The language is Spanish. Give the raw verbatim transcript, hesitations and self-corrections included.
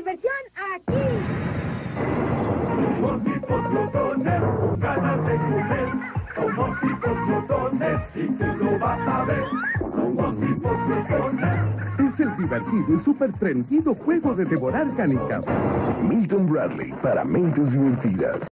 diversión aquí. Somos hipoglotones, con ganas de comer. Somos hipoglotones y tú lo vas a ver. Somos hipoglotones. Es el divertido y súper prendido juego de devorar canicas. Milton Bradley, para mentes divertidas.